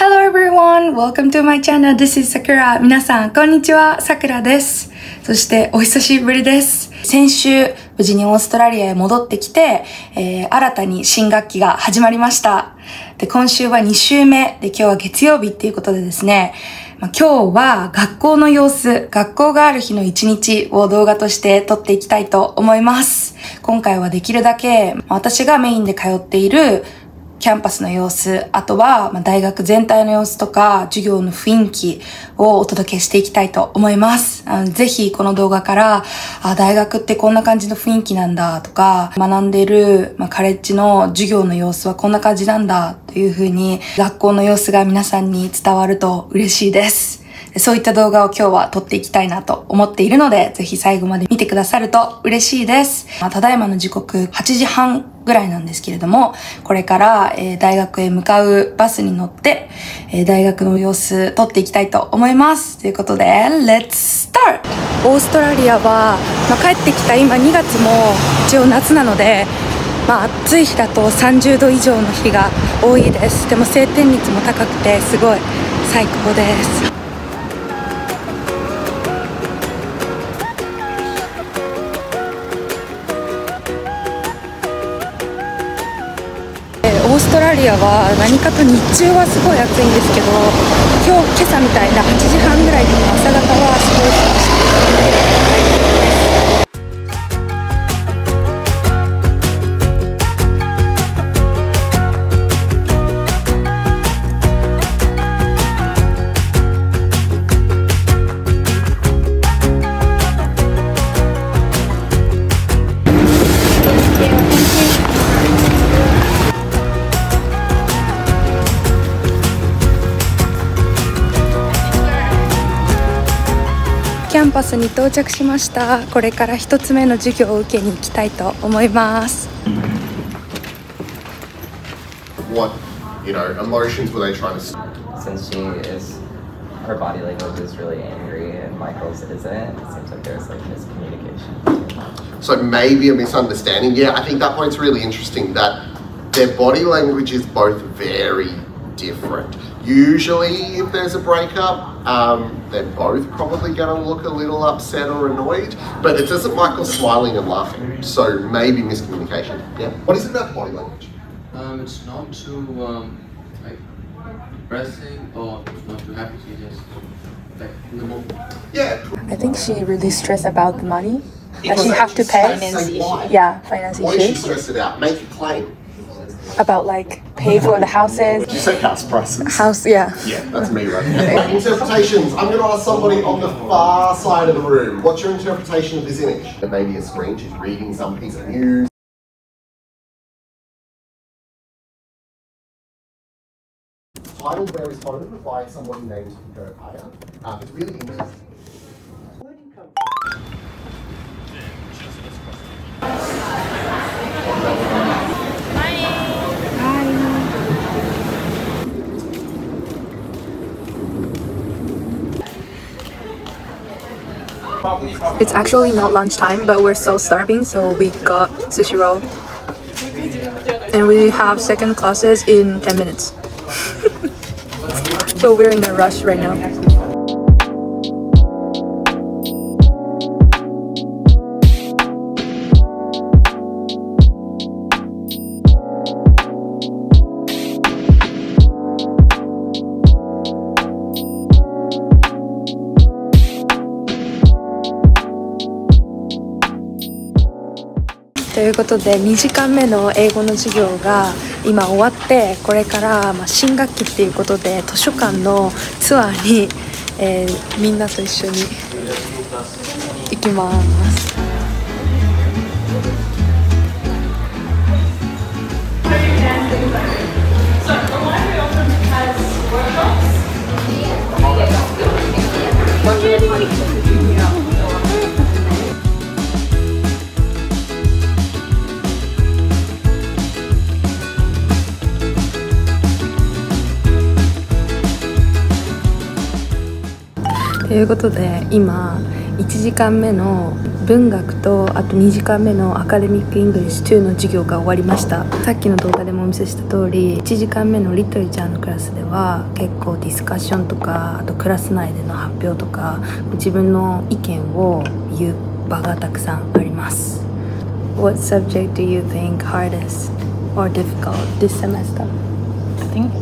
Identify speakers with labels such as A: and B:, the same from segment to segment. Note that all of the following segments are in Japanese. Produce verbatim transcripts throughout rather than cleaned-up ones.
A: Hello everyone! Welcome to my channel. This is Sakura. 皆さん、こんにちは。Sakura です。そして、お久しぶりです。先週、無事にオーストラリアへ戻ってきて、えー、新たに新学期が始まりました。で、今週はに週目で、今日は月曜日っていうことでですね、まあ、今日は学校の様子、学校がある日の一日を動画として撮っていきたいと思います。今回はできるだけ、私がメインで通っているキャンパスの様子、あとは大学全体の様子とか授業の雰囲気をお届けしていきたいと思います。あのぜひこの動画からあ大学ってこんな感じの雰囲気なんだとか、学んでる、まあ、カレッジの授業の様子はこんな感じなんだというふうに学校の様子が皆さんに伝わると嬉しいです。そういった動画を今日は撮っていきたいなと思っているので、ぜひ最後まで見てくださると嬉しいです。まあ、ただいまの時刻はちじはんぐらいなんですけれども、これから、えー、大学へ向かうバスに乗って、えー、大学の様子撮っていきたいと思います。ということで、Let's start! オーストラリアは、まあ、帰ってきた今にがつも一応夏なので、まあ、暑い日だとさんじゅうど以上の日が多いです。でも晴天率も高くてすごい最高です。オーストラリアは何かと日中はすごい暑いんですけど、今日、今朝みたいなはちじはんぐらいとか朝方はすごい涼しキャンパスに到着しました。これから一つ目の授業を受けに行きたいと思います。
B: What, you know, emotions were they trying to?
C: Since she is, her body language is really angry and Michael's isn't, it seems like there's like miscommunication.
B: So maybe a misunderstanding. Yeah, I think that point's really interesting. That their body language is both very different. Usually, if there's a breakup, um, they're both probably going to look a little upset or annoyed, but it doesn't Michael smiling and laughing, so maybe miscommunication. Yeah. What is it about the body language?
D: Um, it's not too um, like depressing or not too happy. She just like in the moment.
B: Yeah.
A: I think she really stressed about the money that
B: Because
A: she have to pay.
B: Finance issues.
A: Yeah, finance
B: Why is she
A: issues.
B: stressed it out? Make a claim.
A: About like pay for the houses.
B: Did you say house prices?
A: House, yeah.
B: Yeah, that's me right now. Interpretations. I'm going to ask somebody on the far side of the room. What's your interpretation of this image? There may be a screen, she's reading some piece of news. Title Where is Home by somebody named Gerpaya. Uh, it's really interesting. Where do you come from?
A: It's actually not lunchtime, but we're so starving, so we got sushi roll. And we have second classes in ten minutes. So we're in a rush right now.ということでにじかんめの英語の授業が今終わって、これからまあ新学期っていうことで図書館のツアーに、えー、みんなと一緒に行きます。ということで今いちじかんめの文学とあとにじかんめのアカデミック・イングリッシュにの授業が終わりました。さっきの動画でもお見せした通りいちじかんめのリトルチャーのクラスでは結構ディスカッションとかあとクラス内での発表とか自分の意見を言う場がたくさんあります。 What subject do you think hardest or difficult this semester?
E: I think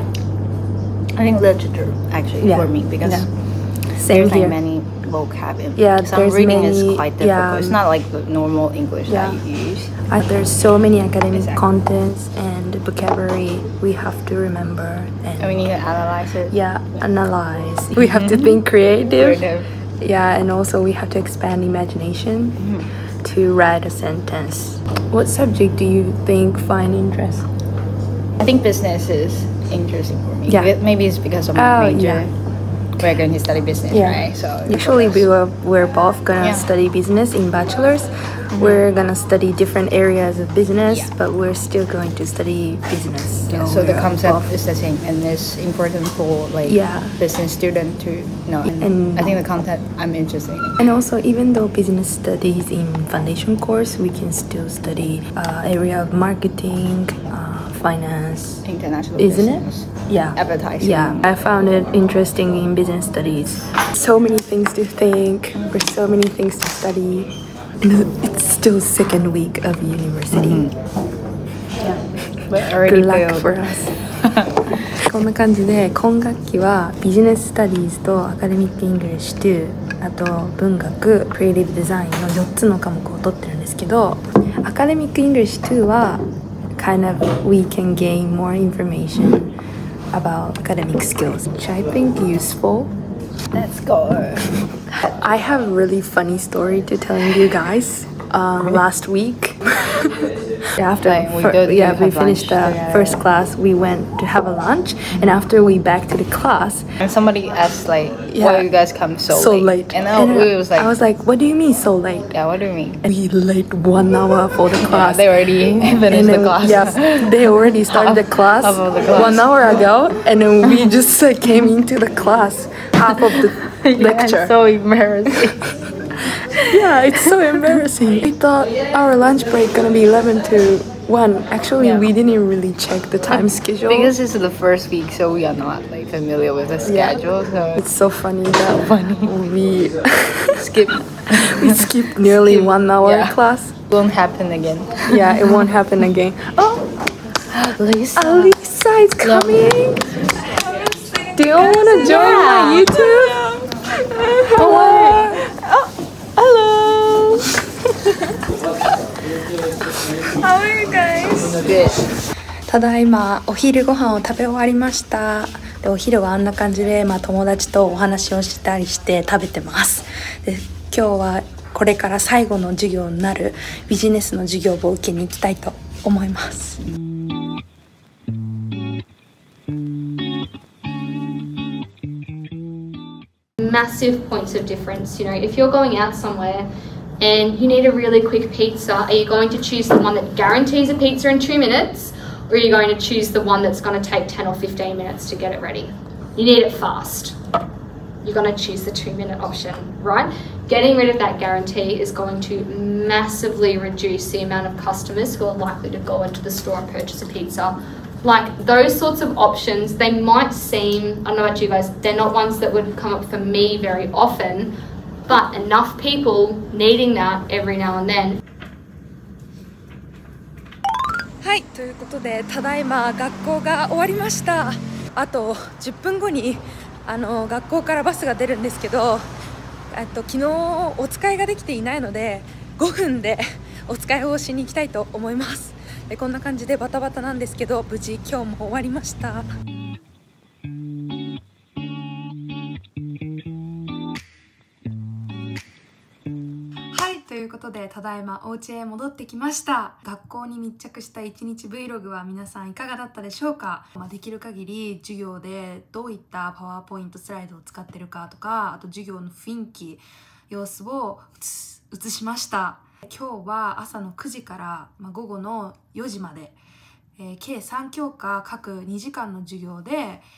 E: I think literature actually
A: Yeah.
E: for me because
A: Yeah. Same
E: there's like
A: here.
E: many vocab in
A: Yeah,
E: some
A: there's
E: reading
A: many-
E: is quite difficult.
A: yeah.
E: It's not like the normal English
A: Yeah.
E: that you use.
A: Uh, there's so many academic
E: Exactly.
A: contents and vocabulary we have to remember and
E: And we need to analyze it.
A: yeah, analyze. We have to think creative.
E: Creative.
A: Yeah, and also we have to expand imagination to write a sentence. What subject do you think find interest?
E: I think business is interesting for me.
A: Yeah.
E: Maybe it's because of my
A: Oh,
E: major.
A: yeah.
E: We're going to study business,
A: Yeah.
E: right? So
A: Actually, we were we're both gonna
E: Yeah.
A: study business in bachelor's. We're gonna study different areas of business,
E: Yeah.
A: but we're still going to study business.
E: Yeah, so the
A: we're
E: concept
A: both-
E: is the same, and it's important for like
A: Yeah.
E: business student to know. And,
A: And-
E: I think the content I'm interested in.
A: And also, even though business studies in foundation course, we can still study uh, area of marketing, uh, finance,
E: International
A: isn't it?
E: business.
A: Yeah.
E: Advertising.
A: Yeah, I found it interesting in business studies. So many things to think, there's so many things to study. It's still second week of university.
E: But already
A: Good luck
E: failed.
A: for us. こんな感じで今学期はビジネススタディーズとアカデミック・イングリッシュとあと文学、クリエイティブデザインのよっつの科目を取ってるんですけど、アカデミック・イングリッシュには kind of we can gain more information about academic skills, which I think useful.
E: Let's go.
A: I have a really funny story to tell you guys. Um, last week, after
E: Like, we
A: fir-
E: go to
A: yeah, we
E: have
A: finished the
E: lunch together.
A: first class, we went to have a lunch, and after we back to the class,
E: And somebody asked like,
A: Yeah.
E: "Why you guys come so,
A: so
E: late?"
A: late.
E: And, I,
A: And, uh,
E: we was like,
A: I was like, "What do you mean so late?"
E: "Yeah, what do you mean?"
A: We late one hour for the
E: Yeah,
A: class.
E: they already finished
A: And
E: the
A: then-
E: class.
A: Yeah, they already started the class,
E: half of the class.
A: one hour ago, and then we just uh, came into the class half of the
E: Yeah,
A: lecture.
E: it's so embarrassing.
A: Yeah, it's so embarrassing. We thought our lunch break gonna be eleven to one. Actually,
E: Yeah.
A: we didn't really check the time schedule.
E: Because it's the first week, so we are not like familiar with the
A: Yeah.
E: schedule. So
A: It's so funny that we
E: skip
A: we skipped nearly
E: Skip,
A: one hour
E: yeah.
A: class.
E: won't happen again.
A: Yeah, it won't happen again. Oh,
E: Lisa.
A: Alisa is coming. Do you wanna join my YouTube? Hello. Oh, hello. How are you guys?
E: Good.
A: ただいまお昼ご飯を食べ終わりました。でお昼はあんな感じで、まあ、友達とお話をしたりして食べてます。で今日はこれから最後の授業になるビジネスの授業を受けに行きたいと思います。
F: Massive points of difference. You know, if you're going out somewhere and you need a really quick pizza, are you going to choose the one that guarantees a pizza in two minutes, or are you going to choose the one that's going to take ten or fifteen minutes to get it ready? You need it fast. You're going to choose the two minute option, right? Getting rid of that guarantee is going to massively reduce the amount of customers who are likely to go into the store and purchase a pizza. Like those sorts of options, they might seem, I don't know about you guys, they're not ones that would come up for me very often, but enough people needing that every now and then.
A: はい、ということでただいま学校が終わりました。あとじゅっぷんごにあの学校からバスが出るんですけど、えっと昨日お使いができていないのでごふんでお使いをしに行きたいと思います。でこんな感じでバタバタなんですけど、無事今日も終わりました。ということでただいまお家へ戻ってきました。学校に密着したいちにち Vlog は皆さんいかがだったでしょうか。まあ、できる限り授業でどういったパワーポイントスライドを使ってるかとか、あと授業の雰囲気様子を映しました。今日は朝のくじから、まあ、午後のよじまで、えー、計さん教科各にじかんの授業で、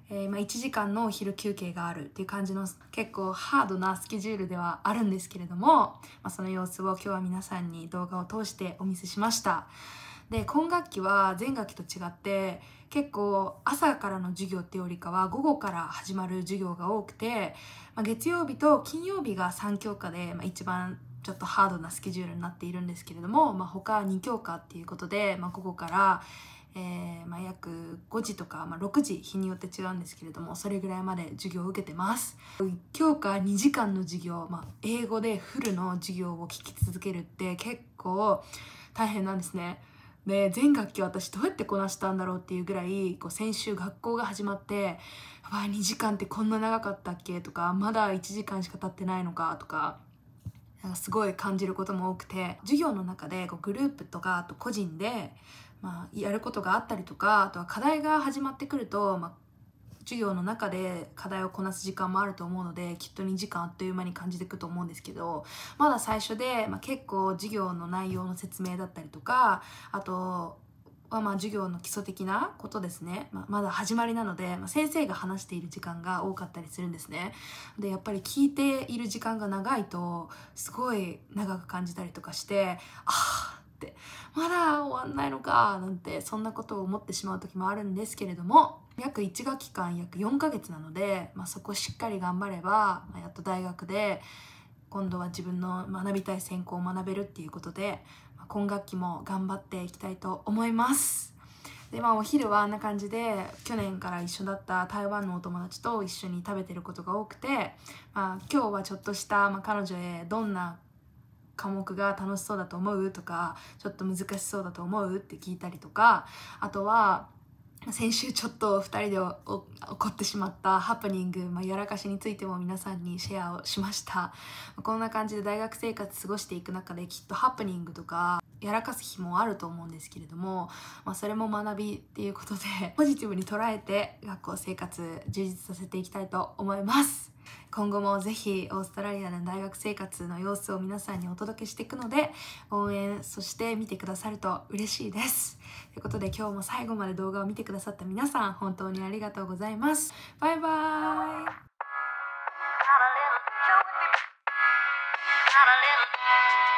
A: えー、まあいちじかんのお昼休憩があるっていう感じの結構ハードなスケジュールではあるんですけれども、まあ、その様子を今日は皆さんに動画を通してお見せしました。で、今学期は前学期と違って結構朝からの授業ってよりかは午後から始まる授業が多くて、まあ、月曜日と金曜日がさん教科で、まあ、一番ちょっとハードなスケジュールになっているんですけれども、まあ、他に教科っていうことで、まあ、午後から、えーまあ、約ごじとか、まあ、ろくじ、日によって違うんですけれども、それぐらいまで授業を受けてます。いち教科にじかんの授業、まあ、英語でフルの授業を聞き続けるって結構大変なんですね。で、前学期私どうやってこなしたんだろうっていうぐらい、こう先週学校が始まって、わあ、にじかんってこんな長かったっけとか、まだいちじかんしか経ってないのかとか、なんかすごい感じることも多くて、授業の中でこうグループとか、あと個人で、まあ、やることがあったりとか、あとは課題が始まってくると、まあ、授業の中で課題をこなす時間もあると思うので、きっとにじかんあっという間に感じていくと思うんですけど、まだ最初で、まあ、結構授業の内容の説明だったりとか、あとはまあ授業の基礎的なことですね。まあ、まだ始まりなので、まあ、先生が話している時間が多かったりするんですね。で、やっぱり聞いている時間が長いと、すごい長く感じたりとかして、あーって、まだ終わんないのか、なんて、そんなことを思ってしまう時もあるんですけれども、約いち学期間、約よんかげつなので、まあ、そこをしっかり頑張れば、まあ、やっと大学で、今度は自分の学びたい専攻を学べるっていうことで、まあ、今学期も頑張っていきたいと思います。で、まあお昼はあんな感じで、去年から一緒だった台湾のお友達と一緒に食べてることが多くて、まあ今日はちょっとした、まあ、彼女へどんな科目が楽しそうだと思うとか、ちょっと難しそうだと思うって聞いたりとか、あとは、先週ちょっと二人で起こってしまったハプニング、まあ、やらかしについても皆さんにシェアをしました。こんな感じで大学生活過ごしていく中できっとハプニングとかやらかす日もあると思うんですけれども、まあ、それも学びっていうことでポジティブに捉えて学校生活充実させていきたいと思います。今後もぜひオーストラリアでの大学生活の様子を皆さんにお届けしていくので、応援そして見てくださると嬉しいです。ということで今日も最後まで動画を見てくださった皆さん、本当にありがとうございます。バイバーイ。